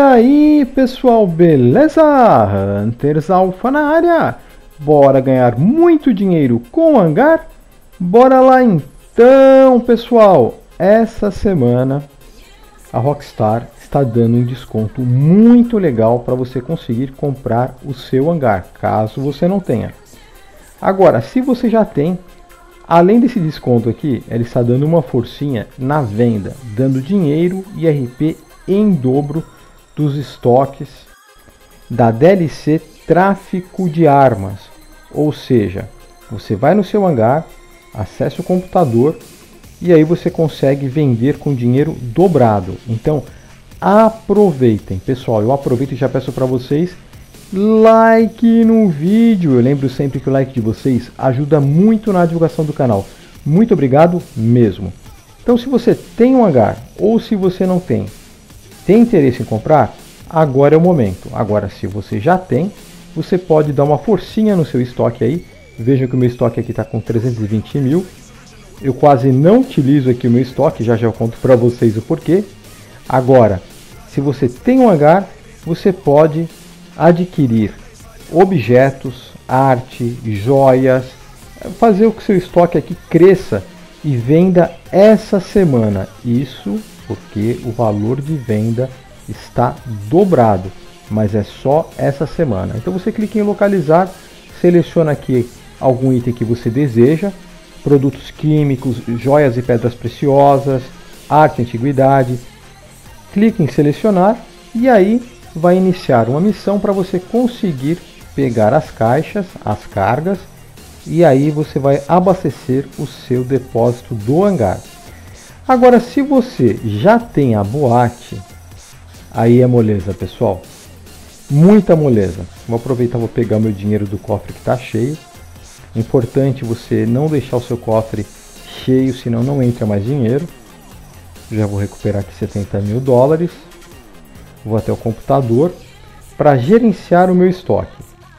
aí pessoal, beleza? Hunters Alpha na área. Bora ganhar muito dinheiro com o hangar? Bora lá então pessoal. Essa semana a Rockstar está dando um desconto muito legal para você conseguir comprar o seu hangar, caso você não tenha. Agora, se você já tem, além desse desconto aqui, ela está dando uma forcinha na venda, dando dinheiro e RP em dobro dos estoques da DLC Tráfico de Armas. Ou seja, você vai no seu hangar, acessa o computador e aí você consegue vender com dinheiro dobrado. Então aproveitem, pessoal. Eu aproveito e já peço para vocês like no vídeo. Eu lembro sempre que o like de vocês ajuda muito na divulgação do canal. Muito obrigado mesmo. Então, se você tem um hangar ou se você não tem interesse em comprar, agora é o momento. Agora, se você já tem, você pode dar uma forcinha no seu estoque aí. Vejam que o meu estoque aqui está com 320 mil. Eu quase não utilizo aqui o meu estoque, já eu conto para vocês o porquê. Agora, se você tem um hangar, você pode adquirir objetos, arte, joias, fazer o que seu estoque aqui cresça e venda essa semana. Isso porque o valor de venda está dobrado, mas é só essa semana. Então você clica em localizar, seleciona aqui algum item que você deseja, produtos químicos, joias e pedras preciosas, arte e antiguidade. Clique em selecionar e aí vai iniciar uma missão para você conseguir pegar as caixas, as cargas, e aí você vai abastecer o seu depósito do hangar. Agora, se você já tem a boate, aí é moleza, pessoal. Muita moleza. Vou aproveitar, vou pegar meu dinheiro do cofre que está cheio. Importante você não deixar o seu cofre cheio, senão não entra mais dinheiro. Já vou recuperar aqui 70 mil dólares. Vou até o computador para gerenciar o meu estoque.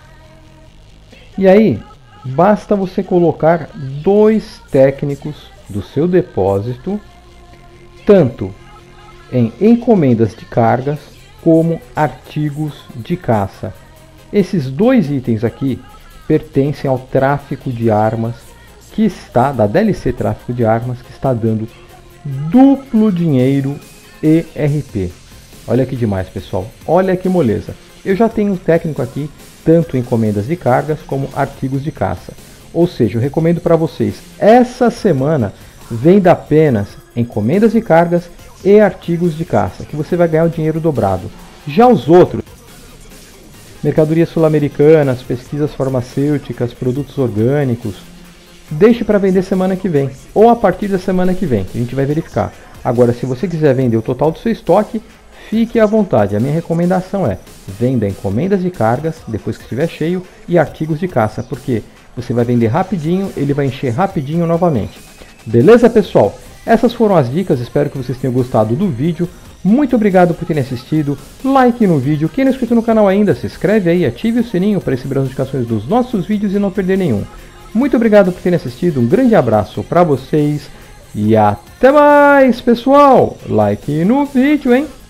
E aí, basta você colocar 2 técnicos do seu depósito, tanto em encomendas de cargas como artigos de caça. Esses 2 itens aqui pertencem ao tráfico de armas, que está da DLC Tráfico de Armas, que está dando duplo dinheiro e RP. Olha que demais, pessoal. Olha que moleza. Eu já tenho um técnico aqui, tanto encomendas de cargas como artigos de caça. Ou seja, eu recomendo para vocês, essa semana, venda apenas encomendas de cargas e artigos de caça, que você vai ganhar o dinheiro dobrado. Já os outros, mercadorias sul-americanas, pesquisas farmacêuticas, produtos orgânicos, deixe para vender semana que vem, ou a partir da semana que vem, a gente vai verificar. Agora, se você quiser vender o total do seu estoque, fique à vontade. A minha recomendação é venda encomendas de cargas, depois que estiver cheio, e artigos de caça, porque você vai vender rapidinho, ele vai encher rapidinho novamente. Beleza, pessoal? Essas foram as dicas, espero que vocês tenham gostado do vídeo. Muito obrigado por terem assistido, like no vídeo. Quem não é inscrito no canal ainda, se inscreve aí, ative o sininho para receber as notificações dos nossos vídeos e não perder nenhum. Muito obrigado por terem assistido, um grande abraço para vocês e até mais, pessoal! Like no vídeo, hein?